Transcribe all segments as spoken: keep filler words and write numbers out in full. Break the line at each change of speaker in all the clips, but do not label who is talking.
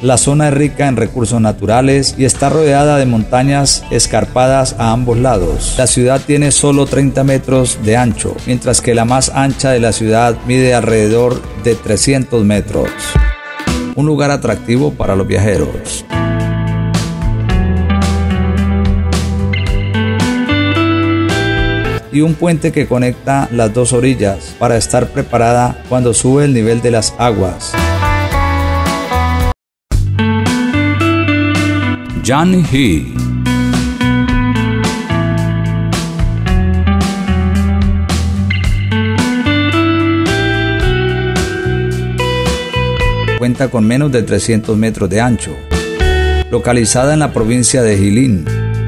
La zona es rica en recursos naturales y está rodeada de montañas escarpadas a ambos lados. La ciudad tiene solo treinta metros de ancho, mientras que la más ancha de la ciudad mide alrededor de trescientos metros. Un lugar atractivo para los viajeros. Y un puente que conecta las dos orillas para estar preparada cuando sube el nivel de las aguas. Janhi. Cuenta con menos de trescientos metros de ancho, localizada en la provincia de Jilin.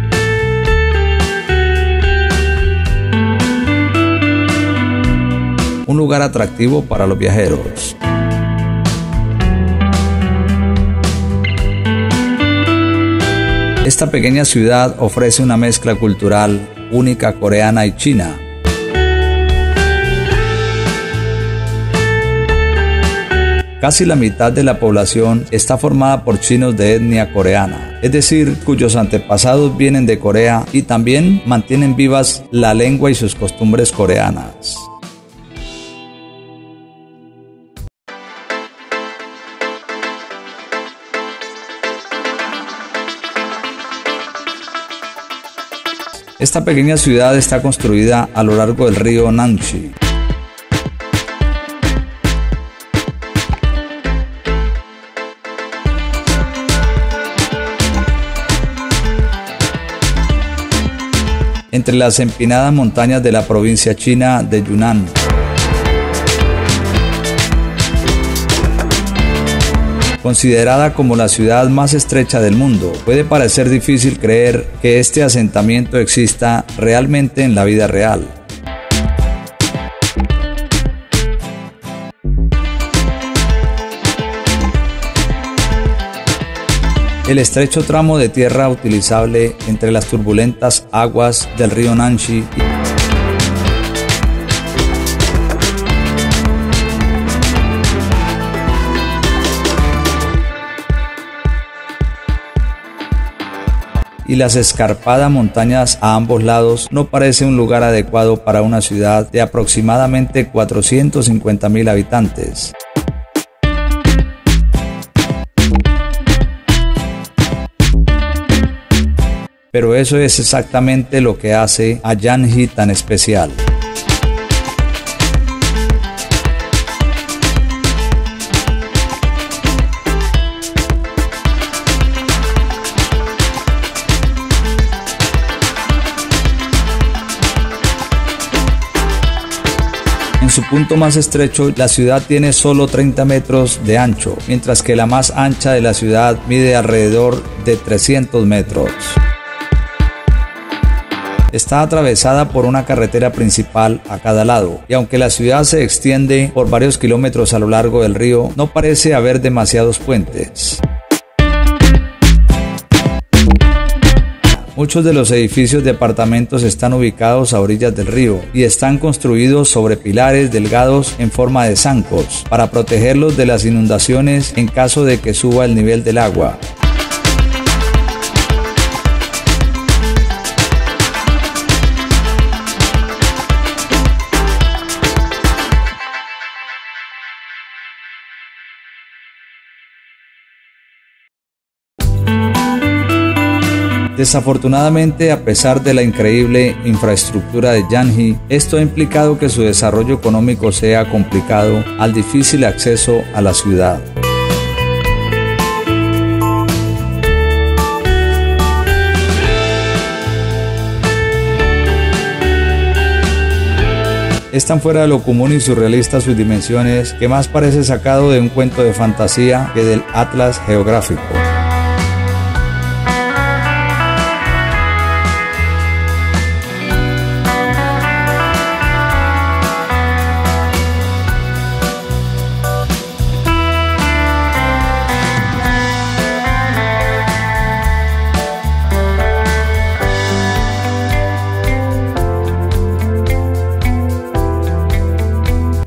Un lugar atractivo para los viajeros. Esta pequeña ciudad ofrece una mezcla cultural única coreana y china. Casi la mitad de la población está formada por chinos de etnia coreana, es decir, cuyos antepasados vienen de Corea y también mantienen vivas la lengua y sus costumbres coreanas. Esta pequeña ciudad está construida a lo largo del río Nanshi. Entre las empinadas montañas de la provincia china de Yunnan. Considerada como la ciudad más estrecha del mundo, puede parecer difícil creer que este asentamiento exista realmente en la vida real. El estrecho tramo de tierra utilizable entre las turbulentas aguas del río Nanshi y las escarpadas montañas a ambos lados no parece un lugar adecuado para una ciudad de aproximadamente cuatrocientos cincuenta mil habitantes. Pero eso es exactamente lo que hace a Janhi tan especial. En su punto más estrecho, la ciudad tiene solo treinta metros de ancho, mientras que la más ancha de la ciudad mide alrededor de trescientos metros. Está atravesada por una carretera principal a cada lado, y aunque la ciudad se extiende por varios kilómetros a lo largo del río, no parece haber demasiados puentes. Muchos de los edificios de apartamentos están ubicados a orillas del río y están construidos sobre pilares delgados en forma de zancos para protegerlos de las inundaciones en caso de que suba el nivel del agua. Desafortunadamente, a pesar de la increíble infraestructura de Janhi, esto ha implicado que su desarrollo económico sea complicado al difícil acceso a la ciudad. Es tan fuera de lo común y surrealista sus dimensiones que más parece sacado de un cuento de fantasía que del Atlas geográfico.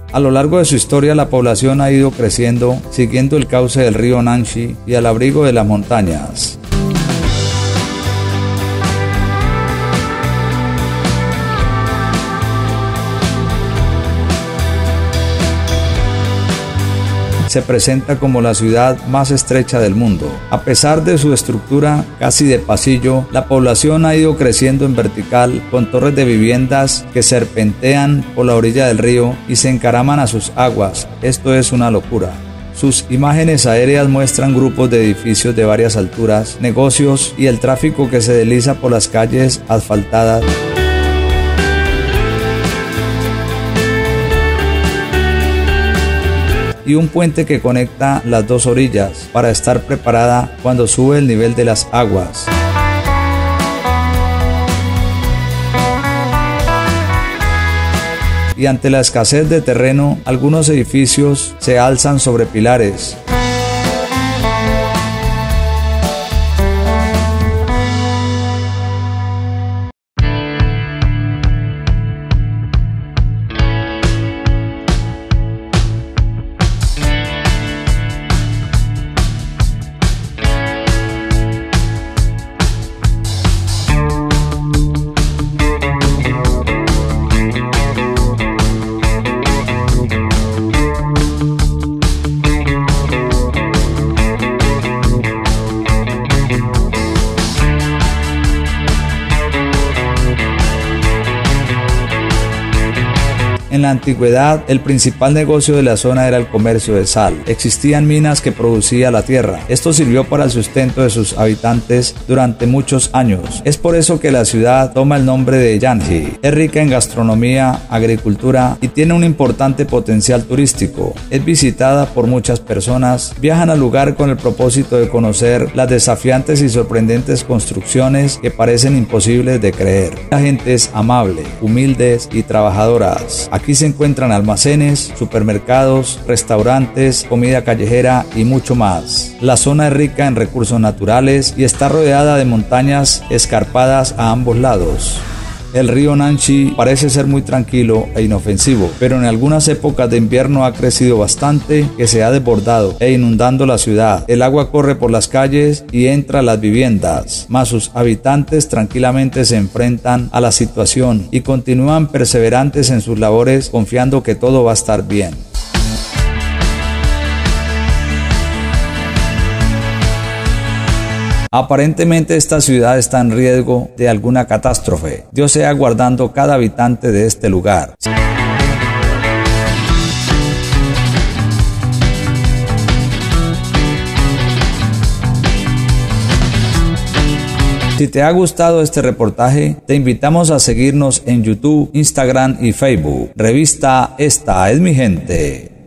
A lo largo de su historia, la población ha ido creciendo siguiendo el cauce del río Nanxi y al abrigo de las montañas. Se presenta como la ciudad más estrecha del mundo. A pesar de su estructura casi de pasillo, la población ha ido creciendo en vertical con torres de viviendas que serpentean por la orilla del río y se encaraman a sus aguas. Esto es una locura. Sus imágenes aéreas muestran grupos de edificios de varias alturas, negocios y el tráfico que se desliza por las calles asfaltadas. Y un puente que conecta las dos orillas para estar preparada cuando sube el nivel de las aguas. Y ante la escasez de terreno, algunos edificios se alzan sobre pilares. En la antigüedad, el principal negocio de la zona era el comercio de sal. Existían minas que producía la tierra. Esto sirvió para el sustento de sus habitantes durante muchos años. Es por eso que la ciudad toma el nombre de Yanji. Es rica en gastronomía, agricultura y tiene un importante potencial turístico. Es visitada por muchas personas. Viajan al lugar con el propósito de conocer las desafiantes y sorprendentes construcciones que parecen imposibles de creer. La gente es amable, humildes y trabajadoras. Aquí se encuentran almacenes, supermercados, restaurantes, comida callejera y mucho más. La zona es rica en recursos naturales y está rodeada de montañas escarpadas a ambos lados. El río Nanxi parece ser muy tranquilo e inofensivo, pero en algunas épocas de invierno ha crecido bastante, que se ha desbordado e inundando la ciudad. El agua corre por las calles y entra a las viviendas, mas sus habitantes tranquilamente se enfrentan a la situación y continúan perseverantes en sus labores, confiando que todo va a estar bien. Aparentemente esta ciudad está en riesgo de alguna catástrofe. Dios sea guardando cada habitante de este lugar. Si te ha gustado este reportaje, te invitamos a seguirnos en YouTube, Instagram y Facebook. Revista Esta es mi gente.